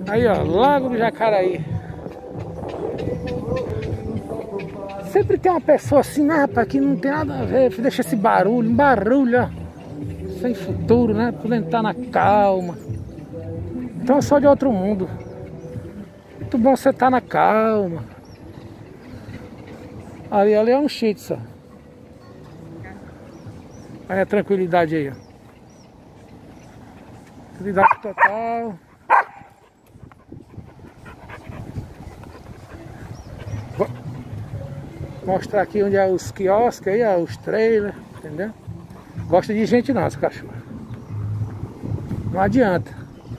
Aí, ó, Lago do Jacaraí. Sempre tem uma pessoa assim, né, rapaz, que não tem nada a ver, deixa esse barulho, um barulho, ó, sem futuro, né, podendo estar na calma. Então eu sou de outro mundo. Muito bom você estar na calma. Ali é um shih tzu. Aí a tranquilidade aí, ó. Tranquilidade total. Vou mostrar aqui onde é os quiosques aí, ó, os trailers, entendeu? Gosta de gente não, essa cachorra. Não adianta.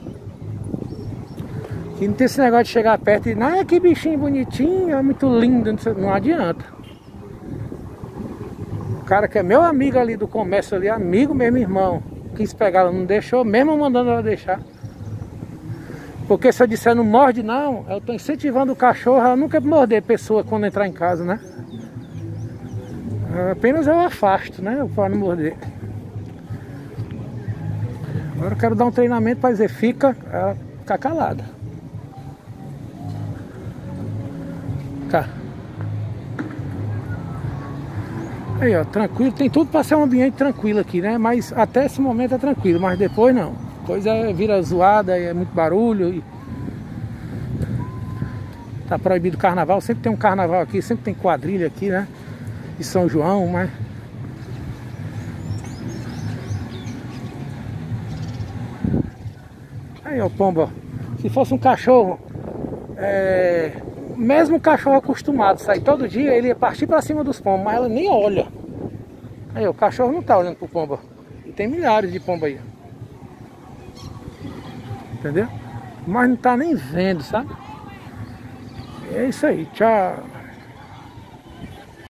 Aqui não tem esse negócio de chegar perto e ah, que bichinho bonitinho, é muito lindo, não adianta. O cara que é meu amigo ali do comércio ali, amigo mesmo, irmão, quis pegar ela, não deixou, mesmo mandando ela deixar. Porque se eu disser não morde não, eu tô incentivando o cachorro a nunca morder pessoa quando entrar em casa, né? Apenas eu afasto, né? Para não morder. Agora eu quero dar um treinamento para dizer, ela ficar calada. Cá. Aí, ó, tranquilo, tem tudo para ser um ambiente tranquilo aqui, né? Mas até esse momento é tranquilo, mas depois não. Depois vira zoada, é muito barulho. E tá proibido o carnaval, sempre tem um carnaval aqui, sempre tem quadrilha aqui, né? De São João, mas... Aí, ó, pombo, ó. Se fosse um cachorro, mesmo o cachorro acostumado a sair todo dia, ele ia partir pra cima dos pombos, mas ela nem olha. Aí, ó, o cachorro não tá olhando pro pombo, ó. E tem milhares de pombos aí, entendeu? Mas não tá nem vendo, sabe? É isso aí, tchau.